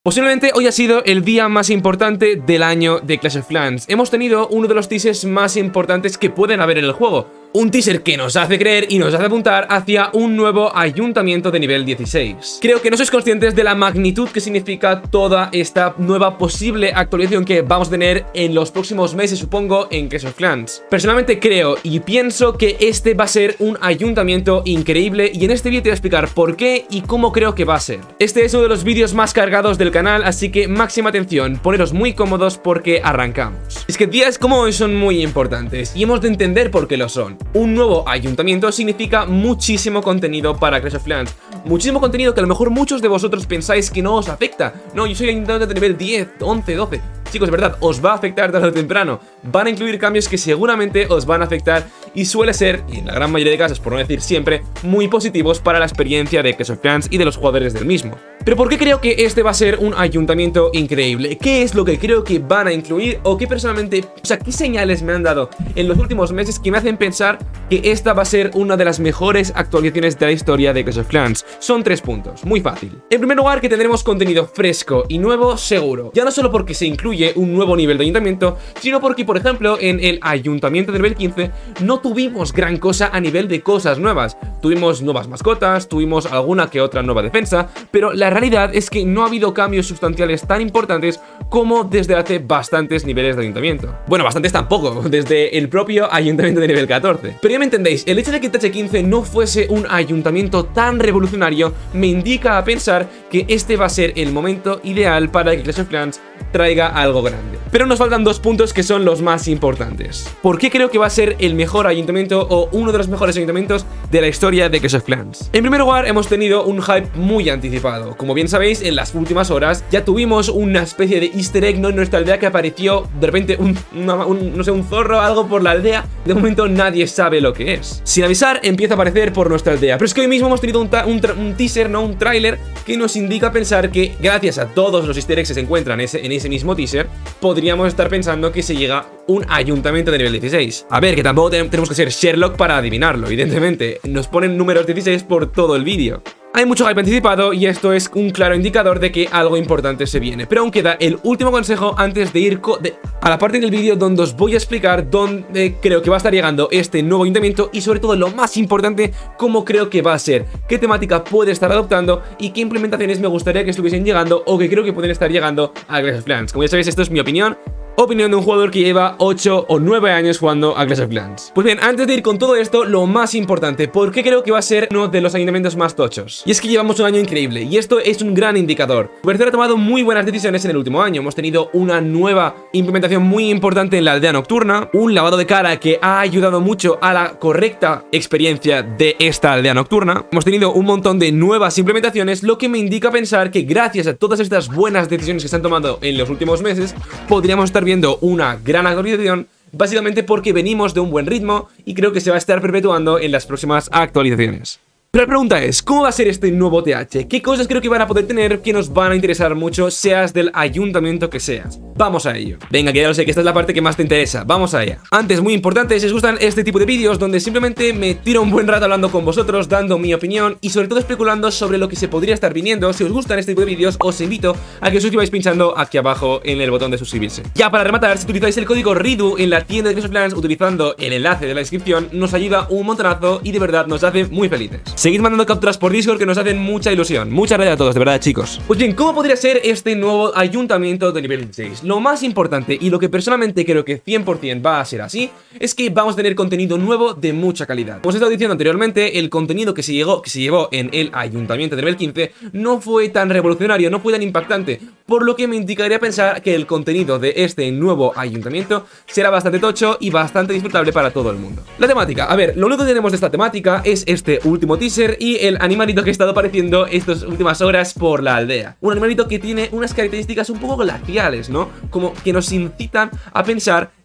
Posiblemente hoy ha sido el día más importante del año de Clash of Clans. Hemos tenido uno de los teasers más importantes que pueden haber en el juego. Un teaser que nos hace creer y nos hace apuntar hacia un nuevo ayuntamiento de nivel 16. Creo que no sois conscientes de la magnitud que significa toda esta nueva posible actualización que vamos a tener en los próximos meses, supongo, en Clash of Clans. Personalmente creo y pienso que este va a ser un ayuntamiento increíble y en este vídeo te voy a explicar por qué y cómo creo que va a ser. Este es uno de los vídeos más cargados del canal, así que máxima atención, poneros muy cómodos porque arrancamos. Es que días como hoy son muy importantes y hemos de entender por qué lo son. Un nuevo ayuntamiento significa muchísimo contenido para Clash of Clans. Muchísimo contenido que a lo mejor muchos de vosotros pensáis que no os afecta. No, yo soy ayuntamiento de nivel 10, 11, 12. Chicos, de verdad, os va a afectar tarde o temprano. Van a incluir cambios que seguramente os van a afectar y suele ser, y en la gran mayoría de casos, por no decir siempre, muy positivos para la experiencia de Clash of Clans y de los jugadores del mismo. Pero ¿por qué creo que este va a ser un ayuntamiento increíble? ¿Qué es lo que creo que van a incluir? ¿O qué personalmente, qué señales me han dado en los últimos meses que me hacen pensar que esta va a ser una de las mejores actualizaciones de la historia de Clash of Clans? Son 3 puntos, muy fácil. En primer lugar, que tendremos contenido fresco y nuevo seguro. Ya no solo porque se incluye un nuevo nivel de ayuntamiento, sino porque, por ejemplo, en el ayuntamiento de nivel 15 no tuvimos gran cosa a nivel de cosas nuevas. Tuvimos nuevas mascotas, tuvimos alguna que otra nueva defensa, pero la realidad es que no ha habido cambios sustanciales tan importantes como desde hace bastantes niveles de ayuntamiento. Bueno, bastantes tampoco, desde el propio ayuntamiento de nivel 14. Pero ya me entendéis, el hecho de que TH15 no fuese un ayuntamiento tan revolucionario me indica a pensar que este va a ser el momento ideal para que Clash of Clans traiga algo grande. Pero nos faltan 2 puntos que son los más importantes. ¿Por qué creo que va a ser el mejor ayuntamiento o uno de los mejores ayuntamientos de la historia de Clash of Clans? En primer lugar, hemos tenido un hype muy anticipado. Como bien sabéis, en las últimas horas ya tuvimos una especie de easter egg, ¿no?, en nuestra aldea, que apareció de repente no sé, un zorro, algo por la aldea. De momento nadie sabe lo que es. Sin avisar, empieza a aparecer por nuestra aldea. Pero es que hoy mismo hemos tenido un teaser, ¿no?, un tráiler que nos indica pensar que gracias a todos los easter eggs que se encuentran en ese mismo teaser, podríamos estar pensando que se llega un ayuntamiento de nivel 16. A ver, que tampoco tenemos que ser Sherlock para adivinarlo, evidentemente. Nos ponen números 16 por todo el vídeo. Hay mucho hype anticipado y esto es un claro indicador de que algo importante se viene. Pero aún queda el último consejo antes de ir a la parte del vídeo donde os voy a explicar dónde creo que va a estar llegando este nuevo ayuntamiento y sobre todo lo más importante, cómo creo que va a ser, qué temática puede estar adoptando y qué implementaciones me gustaría que estuviesen llegando o que creo que pueden estar llegando a Clash of Clans. Como ya sabéis, esto es mi opinión de un jugador que lleva 8 o 9 años jugando a Clash of Clans. Pues bien, antes de ir con todo esto, lo más importante, ¿por qué creo que va a ser uno de los ayuntamientos más tochos? Y es que llevamos un año increíble, y esto es un gran indicador. Supercell ha tomado muy buenas decisiones en el último año. Hemos tenido una nueva implementación muy importante en la aldea nocturna, un lavado de cara que ha ayudado mucho a la correcta experiencia de esta aldea nocturna. Hemos tenido un montón de nuevas implementaciones, lo que me indica pensar que gracias a todas estas buenas decisiones que se han tomado en los últimos meses, podríamos estar viendo una gran actualización, básicamente porque venimos de un buen ritmo y creo que se va a estar perpetuando en las próximas actualizaciones. Pero la pregunta es, ¿cómo va a ser este nuevo TH? ¿Qué cosas creo que van a poder tener que nos van a interesar mucho, seas del ayuntamiento que seas? Vamos a ello. Venga, que ya lo sé, que esta es la parte que más te interesa. Vamos allá. Antes, muy importante, si os gustan este tipo de vídeos donde simplemente me tiro un buen rato hablando con vosotros, dando mi opinión y sobre todo especulando sobre lo que se podría estar viniendo, si os gustan este tipo de vídeos, os invito a que os suscribáis pinchando aquí abajo en el botón de suscribirse. Ya para rematar, si utilizáis el código RIDU en la tienda de Clash of Clans utilizando el enlace de la descripción, nos ayuda un montonazo y de verdad nos hace muy felices. Seguid mandando capturas por Discord que nos hacen mucha ilusión. Muchas gracias a todos, de verdad, chicos. Pues bien, ¿cómo podría ser este nuevo ayuntamiento de nivel 16? Lo más importante y lo que personalmente creo que 100% va a ser así es que vamos a tener contenido nuevo de mucha calidad. Como os he estado diciendo anteriormente, el contenido que se llevó en el ayuntamiento de nivel 15 no fue tan revolucionario, no fue tan impactante, por lo que me indicaría pensar que el contenido de este nuevo ayuntamiento será bastante tocho y bastante disfrutable para todo el mundo. La temática, a ver, lo único que tenemos de esta temática es este último teaser y el animalito que ha estado apareciendo estas últimas horas por la aldea. Un animalito que tiene unas características un poco glaciales, ¿no? Como que nos incitan a pensar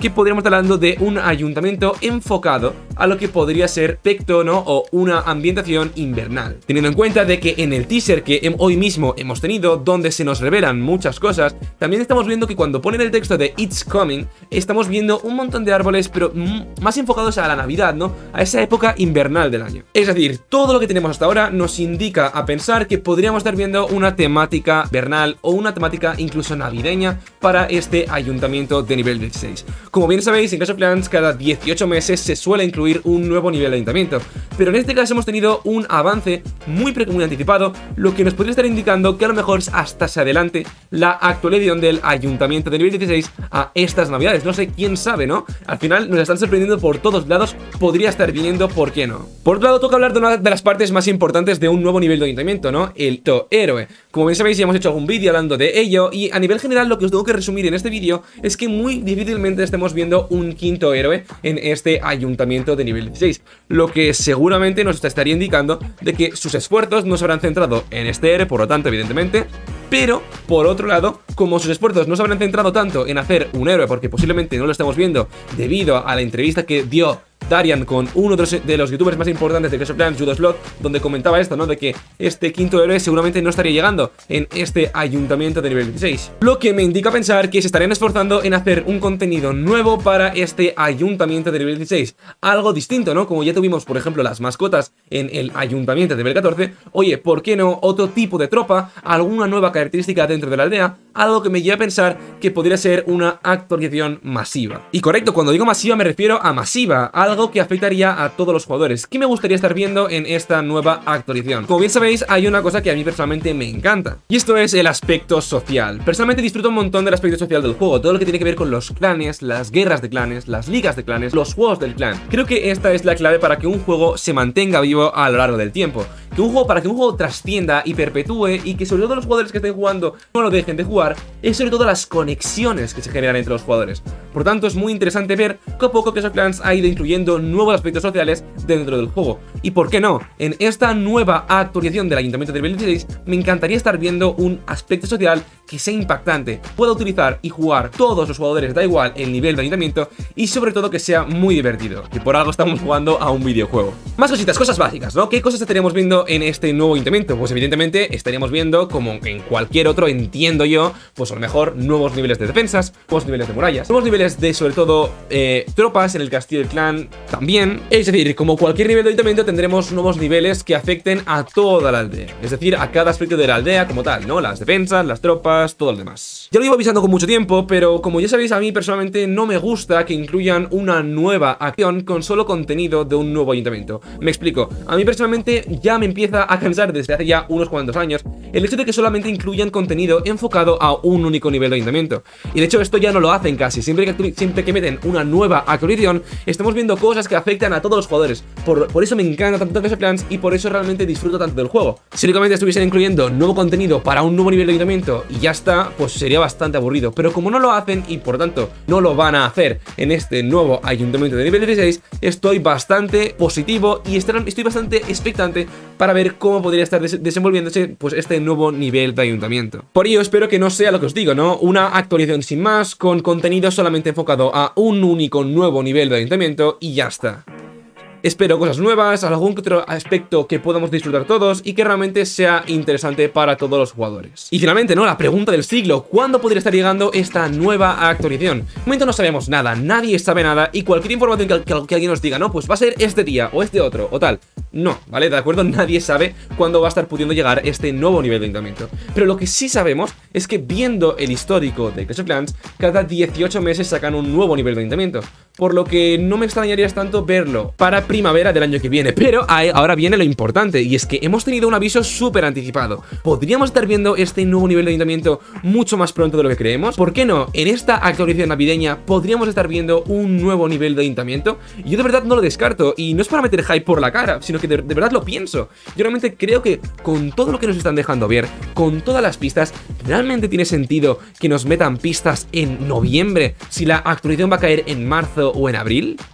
que podríamos estar hablando de un ayuntamiento enfocado a lo que podría ser aspecto, ¿no? O una ambientación invernal. Teniendo en cuenta de que en el teaser que hoy mismo hemos tenido, donde se nos revelan muchas cosas, también estamos viendo que cuando ponen el texto de It's Coming, estamos viendo un montón de árboles, pero más enfocados a la Navidad, ¿no? A esa época invernal del año. Es decir, todo lo que tenemos hasta ahora nos indica a pensar que podríamos estar viendo una temática invernal o una temática incluso navideña para este ayuntamiento de nivel 16. Como bien sabéis, en Clash of Clans cada 18 meses se suele incluir un nuevo nivel de ayuntamiento, pero en este caso hemos tenido un avance muy anticipado, lo que nos podría estar indicando que a lo mejor hasta se adelante la actualización del ayuntamiento de nivel 16 a estas navidades. No sé, quién sabe, ¿no? Al final nos están sorprendiendo por todos lados, podría estar viniendo, ¿por qué no? Por otro lado, toca hablar de una de las partes más importantes de un nuevo nivel de ayuntamiento, ¿no? El héroe. Como bien sabéis, ya hemos hecho algún vídeo hablando de ello, y a nivel general lo que os tengo que resumir en este vídeo es que muy difícilmente estemos viendo un quinto héroe en este ayuntamiento de nivel 16, lo que seguramente nos estaría indicando de que sus esfuerzos no se habrán centrado en este héroe, por lo tanto, evidentemente. Pero, por otro lado, como sus esfuerzos no se habrán centrado tanto en hacer un héroe, porque posiblemente no lo estamos viendo debido a la entrevista que dio Darian con uno de los youtubers más importantes de Clash of Clans, Judoslot, donde comentaba esto, ¿no? De que este quinto héroe seguramente no estaría llegando en este ayuntamiento de nivel 16. Lo que me indica pensar que se estarían esforzando en hacer un contenido nuevo para este ayuntamiento de nivel 16. Algo distinto, ¿no? Como ya tuvimos, por ejemplo, las mascotas en el ayuntamiento de nivel 14. Oye, ¿por qué no otro tipo de tropa? Alguna nueva característica dentro de la aldea. Algo que me lleva a pensar que podría ser una actualización masiva. Y correcto, cuando digo masiva me refiero a masiva, algo que afectaría a todos los jugadores. ¿Qué me gustaría estar viendo en esta nueva actualización? Como bien sabéis, hay una cosa que a mí personalmente me encanta, y esto es el aspecto social. Personalmente disfruto un montón del aspecto social del juego, todo lo que tiene que ver con los clanes, las guerras de clanes, las ligas de clanes, los juegos del clan. Creo que esta es la clave para que un juego se mantenga vivo a lo largo del tiempo. Para que un juego trascienda y perpetúe, y que sobre todo los jugadores que estén jugando no lo dejen de jugar, es sobre todo las conexiones que se generan entre los jugadores. Por tanto, es muy interesante ver que a poco Clash of Clans ha ido incluyendo nuevos aspectos sociales dentro del juego. Y por qué no, en esta nueva actualización del ayuntamiento de nivel 16 me encantaría estar viendo un aspecto social que sea impactante, pueda utilizar y jugar todos los jugadores, da igual el nivel de ayuntamiento, y sobre todo que sea muy divertido, que por algo estamos jugando a un videojuego. Más cositas, cosas básicas, ¿no? ¿Qué cosas estaríamos viendo en este nuevo ayuntamiento? Pues evidentemente estaríamos viendo, como en cualquier otro, entiendo yo, pues a lo mejor nuevos niveles de defensas, nuevos niveles de murallas, nuevos niveles de, sobre todo, tropas en el castillo del clan también. Es decir, como cualquier nivel de ayuntamiento tendremos nuevos niveles que afecten a toda la aldea, es decir, a cada aspecto de la aldea como tal, ¿no? Las defensas, las tropas, todo lo demás. Ya lo iba avisando con mucho tiempo, pero como ya sabéis, a mí personalmente no me gusta que incluyan una nueva acción con solo contenido de un nuevo ayuntamiento. Me explico, a mí personalmente ya me empieza a cansar desde hace ya unos cuantos años el hecho de que solamente incluyan contenido enfocado a un único nivel de ayuntamiento. Y de hecho esto ya no lo hacen casi, siempre que meten una nueva actualización estamos viendo cosas que afectan a todos los jugadores. Por eso me encanta tanto Clash of Clans y por eso realmente disfruto tanto del juego. Si únicamente estuviesen incluyendo nuevo contenido para un nuevo nivel de ayuntamiento y ya está, pues sería bastante aburrido. Pero como no lo hacen y por tanto no lo van a hacer en este nuevo ayuntamiento de nivel 16, estoy bastante positivo y estoy bastante expectante para ver cómo podría estar desenvolviéndose pues este nuevo nivel de ayuntamiento. Por ello espero que no sea lo que os digo, ¿no? Una actualización sin más, con contenido solamente enfocado a un único nuevo nivel de ayuntamiento y ya está. Espero cosas nuevas, algún otro aspecto que podamos disfrutar todos y que realmente sea interesante para todos los jugadores. Y finalmente, ¿no? La pregunta del siglo, ¿cuándo podría estar llegando esta nueva actualización? De momento no sabemos nada, nadie sabe nada y cualquier información que alguien nos diga, no, pues va a ser este día o este otro o tal. No, ¿vale? ¿De acuerdo? Nadie sabe cuándo va a estar pudiendo llegar este nuevo nivel de ayuntamiento. Pero lo que sí sabemos es que viendo el histórico de Clash of Clans, cada 18 meses sacan un nuevo nivel de ayuntamiento. Por lo que no me extrañaría tanto verlo para primavera del año que viene. Pero ahora viene lo importante, y es que hemos tenido un aviso súper anticipado. ¿Podríamos estar viendo este nuevo nivel de ayuntamiento mucho más pronto de lo que creemos? ¿Por qué no? En esta actualización navideña podríamos estar viendo un nuevo nivel de ayuntamiento. Yo de verdad no lo descarto, y no es para meter hype por la cara, sino que de verdad lo pienso. Yo realmente creo que con todo lo que nos están dejando ver, con todas las pistas, ¿realmente tiene sentido que nos metan pistas en noviembre si la actualización va a caer en marzo o en abril?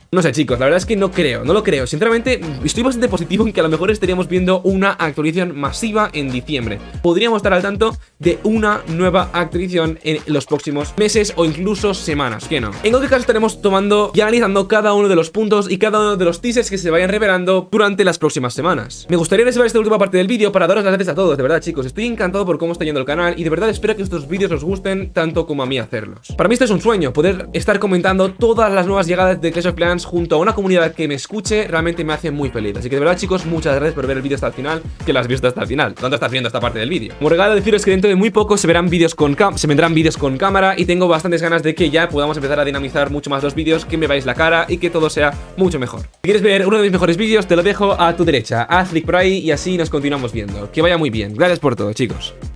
No sé, chicos, la verdad es que no lo creo. Sinceramente, estoy bastante positivo en que a lo mejor estaríamos viendo una actualización masiva en diciembre. Podríamos estar al tanto de una nueva actualización en los próximos meses o incluso semanas, ¿qué no? En cualquier caso, estaremos tomando y analizando cada uno de los puntos y cada uno de los teasers que se vayan revelando durante las próximas semanas. Me gustaría reservar esta última parte del vídeo para daros las gracias a todos, de verdad, chicos. Estoy encantado por cómo está yendo el canal y de verdad espero que estos vídeos os gusten tanto como a mí hacerlos. Para mí esto es un sueño, poder estar comentando todas las nuevas llegadas de Clash of Clans junto a una comunidad que me escuche, realmente me hace muy feliz. Así que de verdad, chicos, muchas gracias por ver el vídeo hasta el final, que lo has visto hasta el final. ¿Dónde estás viendo esta parte del vídeo? Como regalo, deciros que dentro de muy poco se vendrán vídeos con cámara y tengo bastantes ganas de que ya podamos empezar a dinamizar mucho más los vídeos, que me veáis la cara y que todo sea mucho mejor. Si quieres ver uno de mis mejores vídeos, te lo dejo a tu derecha. Haz clic por ahí y así nos continuamos viendo. Que vaya muy bien. Gracias por todo, chicos.